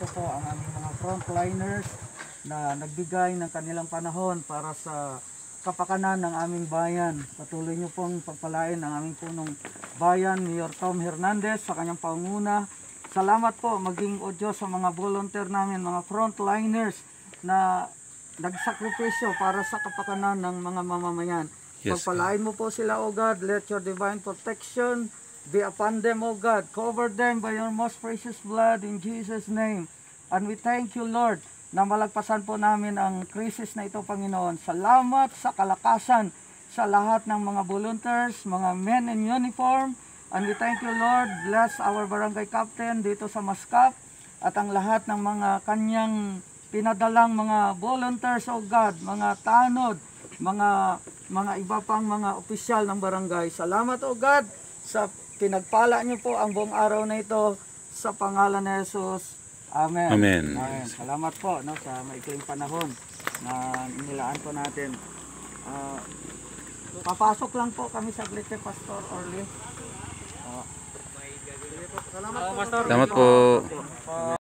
nandito po ang aming mga frontliners na nagbigay ng kanilang panahon para sa kapakanan ng aming bayan. Patuloy niyo pong pagpalain ang aming punong bayan, Mayor Tom Hernandez, sa kanyang panguna. Salamat po maging o Diyos sa mga volunteer namin, mga frontliners na nagsakripisyo para sa kapakanan ng mga mamamayan. Yes, Pagpalain mo po sila, O God. Let your divine protection be upon them, O God. Cover them by your most precious blood in Jesus' name. And we thank you, Lord, na malagpasan po namin ang krisis na ito, Panginoon. Salamat sa kalakasan sa lahat ng mga volunteers, mga men in uniform. And we thank you, Lord. Bless our barangay captain dito sa Mascap at ang lahat ng mga kanyang pinadalang mga volunteers, O God, mga tanod, mga iba pang mga opisyal ng barangay. Salamat, O God, sa pinagpala niyo po ang buong araw na ito sa pangalan ni Jesus. Amen. Amen. Amen. Salamat po sa maikling panahon na nilaan po natin. Papasok lang po kami sa Glitch, Pastor Orly. Salamat po. Salamat po.